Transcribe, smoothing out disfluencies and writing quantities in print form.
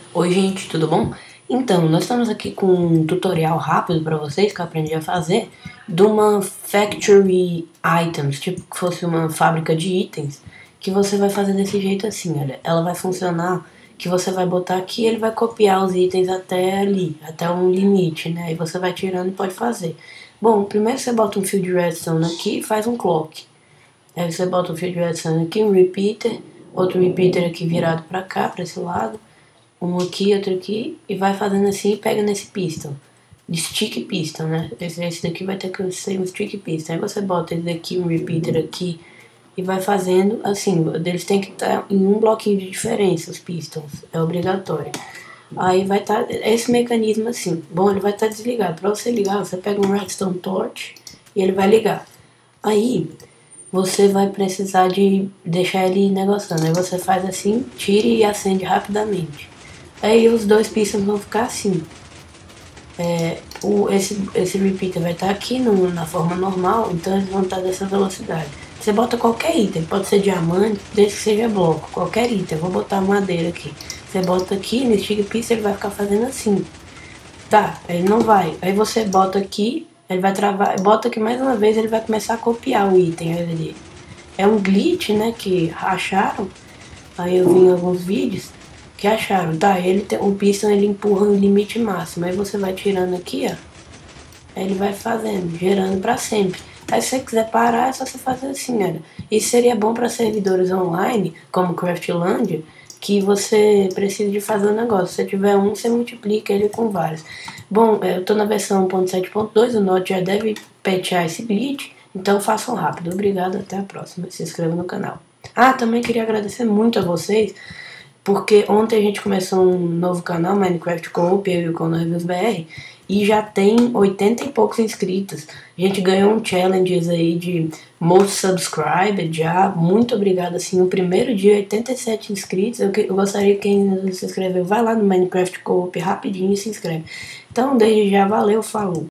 Oi gente, tudo bom? Então, nós estamos aqui com um tutorial rápido para vocês que eu aprendi a fazer de uma factory items, tipo que fosse uma fábrica de itens, que você vai fazer desse jeito assim, olha. Ela vai funcionar que você vai botar aqui e ele vai copiar os itens até ali, até um limite, né? Aí você vai tirando e pode fazer. Bom, primeiro você bota um fio de redstone aqui e faz um clock. Aí você bota um fio de redstone aqui, um repeater, outro repeater aqui virado para cá, para esse lado, um aqui, outro aqui, e vai fazendo assim e pega nesse piston. De stick piston, né? Esse daqui vai ter que ser um stick piston. Aí você bota esse daqui, um repeater aqui, e vai fazendo assim. Eles têm que estar em um bloquinho de diferença, os pistons. É obrigatório. Aí vai estar esse mecanismo assim. Bom, ele vai estar desligado. Para você ligar, você pega um redstone torch e ele vai ligar. Aí você vai precisar de deixar ele negociando. Aí você faz assim, tira e acende rapidamente. Aí os dois pistons vão ficar assim. Esse repeater vai estar aqui na forma normal, então eles vão estar dessa velocidade. Você bota qualquer item, pode ser diamante, desde que seja bloco, qualquer item. Eu vou botar madeira aqui. Você bota aqui, no stick piston ele vai ficar fazendo assim. Tá, ele não vai. Aí você bota aqui, ele vai travar, bota aqui mais uma vez, ele vai começar a copiar o item ali. É um glitch, né, que acharam. Aí eu vi em alguns vídeos que acharam, tá, o piston ele empurra no limite máximo. Aí você vai tirando aqui, ó. Aí ele vai fazendo, gerando pra sempre. Aí se você quiser parar, é só você fazer assim, olha. Isso seria bom para servidores online, como Craftlandia, que você precisa de fazer um negócio. Se tiver um, você multiplica ele com vários. Bom, eu tô na versão 1.7.2, o Node já deve patchar esse glitch, então façam rápido. Obrigado, até a próxima. Se inscreva no canal. Ah, também queria agradecer muito a vocês, porque ontem a gente começou um novo canal, Minecraft Co-op, eu e o Cono Reviews BR, e já tem 80 e poucos inscritos. A gente ganhou um challenge aí de most subscribed já. Muito obrigado, assim, no primeiro dia 87 inscritos. Eu gostaria que quem não se inscreveu, vai lá no Minecraft Co-op rapidinho e se inscreve. Então, desde já, valeu, falou!